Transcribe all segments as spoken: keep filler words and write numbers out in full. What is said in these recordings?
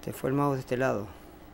Te fue el mouse de este lado.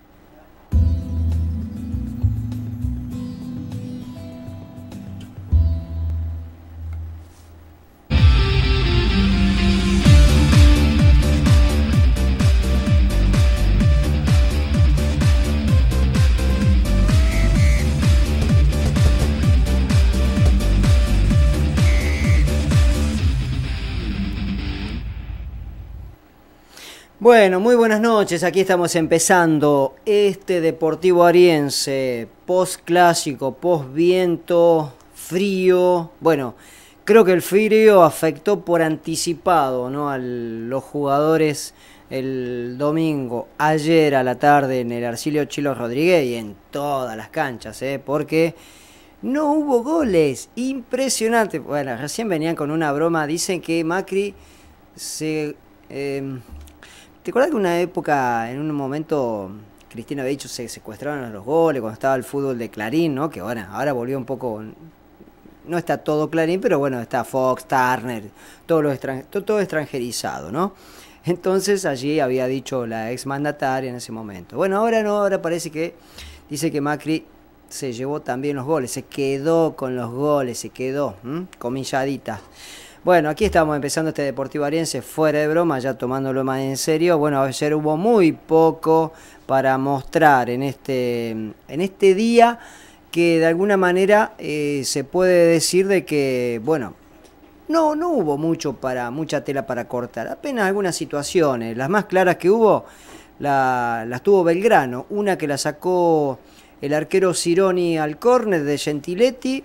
Bueno, muy buenas noches, aquí estamos empezando este Deportivo Ariense, post clásico, post viento, frío. Bueno, creo que el frío afectó por anticipado, ¿no?, a los jugadores el domingo, ayer a la tarde en el Arcilio Chilo Rodríguez y en todas las canchas, ¿eh? Porque no hubo goles, impresionante. Bueno, recién venían con una broma, dicen que Macri se... Eh, ¿Te acuerdas que una época, en un momento, Cristina había dicho se secuestraron los goles cuando estaba el fútbol de Clarín, ¿no? Que bueno, ahora volvió un poco, no está todo Clarín, pero bueno, está Fox, Turner, todo, lo extran, todo, todo extranjerizado, ¿no? Entonces allí había dicho la exmandataria en ese momento. Bueno, ahora no, ahora parece que dice que Macri se llevó también los goles, se quedó con los goles, se quedó, ¿m? Comilladita. Bueno, aquí estamos empezando este Deportivo Ariense, fuera de broma, ya tomándolo más en serio. Bueno, ayer hubo muy poco para mostrar en este, en este día que de alguna manera eh, se puede decir de que, bueno, no, no hubo mucho para, mucha tela para cortar, apenas algunas situaciones. Las más claras que hubo la, las tuvo Belgrano, una que la sacó el arquero Cironi al córner de Gentiletti.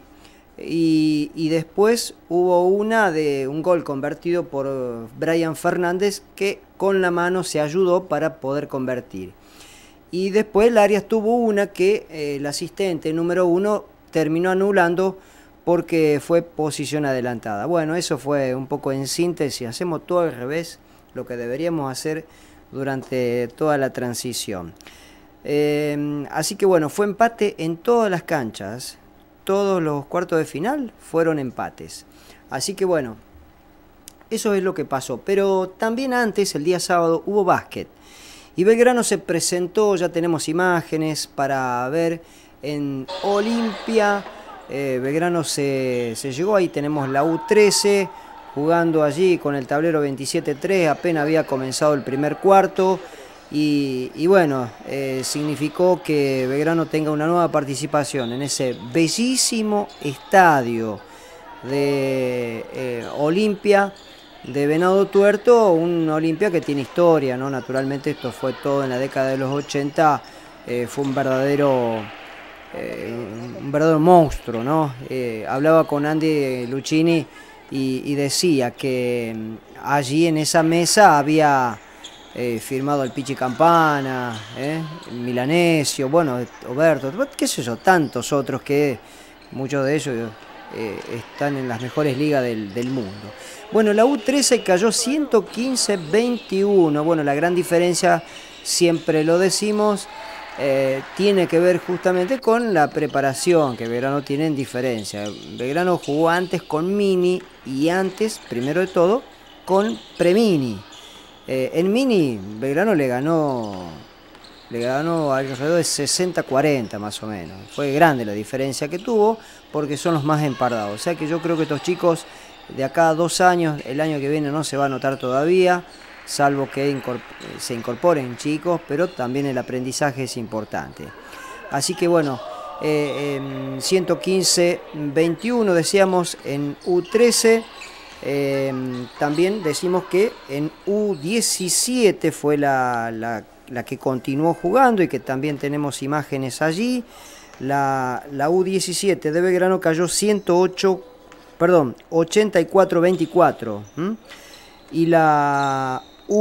Y, y después hubo una de un gol convertido por Brian Fernández que con la mano se ayudó para poder convertir. Y después el Arias tuvo una que eh, el asistente número uno terminó anulando porque fue posición adelantada. Bueno, eso fue un poco en síntesis. Hacemos todo al revés, lo que deberíamos hacer durante toda la transición. Eh, así que bueno, fue empate en todas las canchas. Todos los cuartos de final fueron empates. Así que bueno, eso es lo que pasó. Pero también antes, el día sábado, hubo básquet. Y Belgrano se presentó, ya tenemos imágenes para ver en Olimpia. Eh, Belgrano se, se llegó, ahí tenemos la U trece jugando allí con el tablero veintisiete tres. Apenas había comenzado el primer cuarto. Y, y bueno, eh, significó que Belgrano tenga una nueva participación en ese bellísimo estadio de eh, Olimpia de Venado Tuerto, un Olimpia que tiene historia, ¿no? Naturalmente esto fue todo en la década de los ochenta, eh, fue un verdadero, eh, un verdadero monstruo, ¿no? Eh, hablaba con Andy Luchini y, y decía que allí en esa mesa había... Eh, firmado el Pichi Campana, eh, Milanesio, bueno, Oberto, qué sé yo, tantos otros que muchos de ellos eh, están en las mejores ligas del, del mundo. Bueno, la U trece cayó ciento quince a veintiuno, bueno, la gran diferencia, siempre lo decimos, eh, tiene que ver justamente con la preparación que Belgrano tiene en diferencia. Belgrano jugó antes con Mini y antes, primero de todo, con Premini. Eh, en Mini, Belgrano le ganó, le ganó alrededor de sesenta a cuarenta más o menos. Fue grande la diferencia que tuvo porque son los más empardados. O sea que yo creo que estos chicos de acá a dos años, el año que viene no se va a notar todavía, salvo que incorpor se incorporen chicos, pero también el aprendizaje es importante. Así que bueno, eh, eh, ciento quince a veintiuno decíamos en U trece. Eh, también decimos que en U diecisiete fue la, la, la que continuó jugando y que también tenemos imágenes allí. La, la U diecisiete de Belgrano cayó ciento ocho, perdón, ochenta y cuatro a veinticuatro. ¿Mm? Y la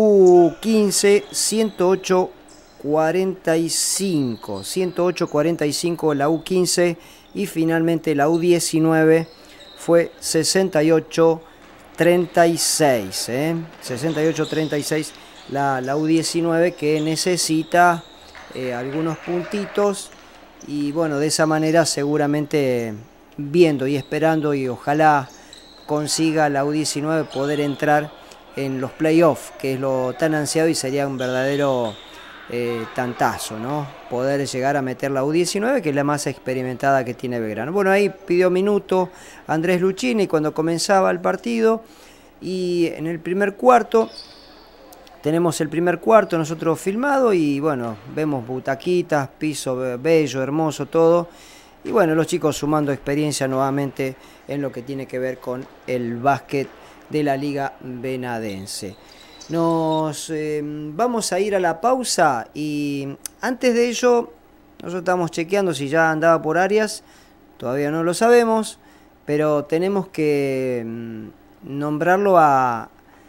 U quince, ciento ocho a cuarenta y cinco. ciento ocho a cuarenta y cinco la U quince. Y finalmente la U diecinueve fue sesenta y ocho a treinta y seis, ¿eh? sesenta y ocho a treinta y seis la, la U diecinueve, que necesita eh, algunos puntitos y bueno, de esa manera seguramente viendo y esperando y ojalá consiga la U diecinueve poder entrar en los playoffs, que es lo tan ansiado y sería un verdadero eh, tantazo, ¿no? Poder llegar a meter la U diecinueve, que es la más experimentada que tiene Belgrano. Bueno, ahí pidió minuto Andrés Luchini cuando comenzaba el partido, y en el primer cuarto, tenemos el primer cuarto nosotros filmado, y bueno, vemos butaquitas, piso bello, hermoso, todo. Y bueno, los chicos sumando experiencia nuevamente en lo que tiene que ver con el básquet de la Liga Venadense. Nos eh, vamos a ir a la pausa, y antes de ello nosotros estamos chequeando si ya andaba por Arias, todavía no lo sabemos, pero tenemos que mm, nombrarlo a,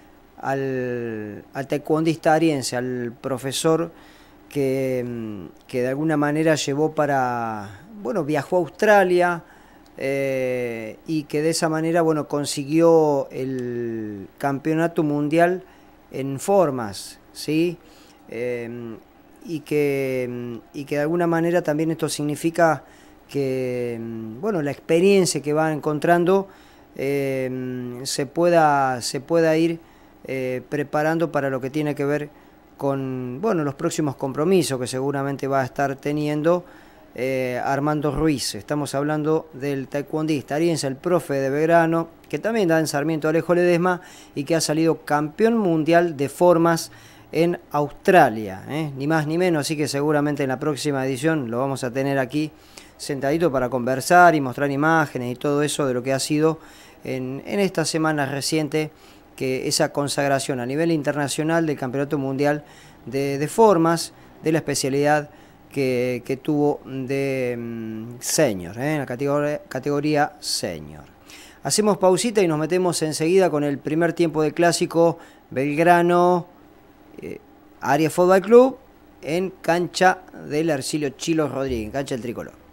al, al taekwondista ariense, al profesor que, mm, que de alguna manera llevó para, bueno, viajó a Australia, eh, y que de esa manera, bueno, consiguió el campeonato mundial en formas, ¿sí? Eh, y, que, y que de alguna manera también esto significa que, bueno, la experiencia que va encontrando eh, se, pueda, se pueda ir eh, preparando para lo que tiene que ver con, bueno, los próximos compromisos que seguramente va a estar teniendo eh, Armando Ruiz. Estamos hablando del taekwondista ariense, el profe de Belgrano, que también da en Sarmiento Alejo Ledesma y que ha salido campeón mundial de formas en Australia, ¿eh? Ni más ni menos, así que seguramente en la próxima edición lo vamos a tener aquí sentadito para conversar y mostrar imágenes y todo eso de lo que ha sido en, en esta semana reciente, que esa consagración a nivel internacional del Campeonato Mundial de, de Formas, de la especialidad que, que tuvo de um, senior, ¿eh? En la categoría, categoría senior. Hacemos pausita y nos metemos enseguida con el primer tiempo de clásico Belgrano eh, Arias Fútbol Club en cancha del Arcilio Chilo Rodríguez, en cancha del Tricolor.